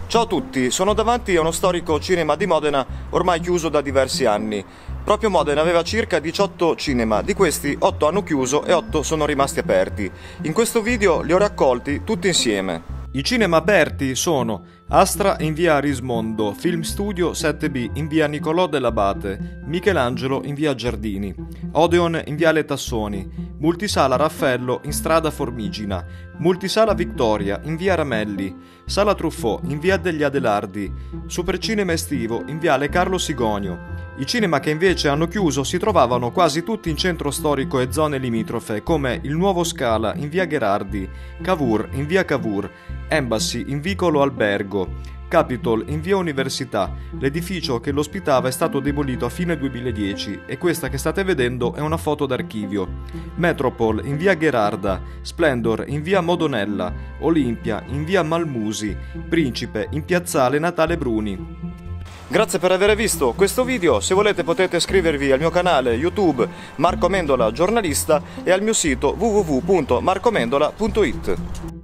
Ciao a tutti, sono davanti a uno storico cinema di Modena ormai chiuso da diversi anni. Proprio Modena aveva circa 18 cinema, di questi 8 hanno chiuso e 8 sono rimasti aperti. In questo video li ho raccolti tutti insieme. I cinema aperti sono Astra in via Arismondo, Film Studio 7B in via Niccolò dell'Abate, Michelangelo in via Giardini, Odeon in viale Tassoni, Multisala Raffaello in strada Formigina, Multisala Vittoria in via Ramelli, Sala Truffaut in via degli Adelardi, Supercinema Estivo in viale Carlo Sigonio. I cinema che invece hanno chiuso si trovavano quasi tutti in centro storico e zone limitrofe, come il Nuovo Scala in via Gherardi, Cavour in via Cavour, Embassy in vicolo Albergo, Capitol in via Università. L'edificio che lo ospitava è stato demolito a fine 2010 e questa che state vedendo è una foto d'archivio. Metropol in via Gherarda, Splendor in via Modonella, Olimpia in via Malmusi, Principe in piazzale Natale Bruni. Grazie per aver visto questo video, se volete potete iscrivervi al mio canale YouTube Marco Amendola Giornalista e al mio sito www.marcoamendola.it.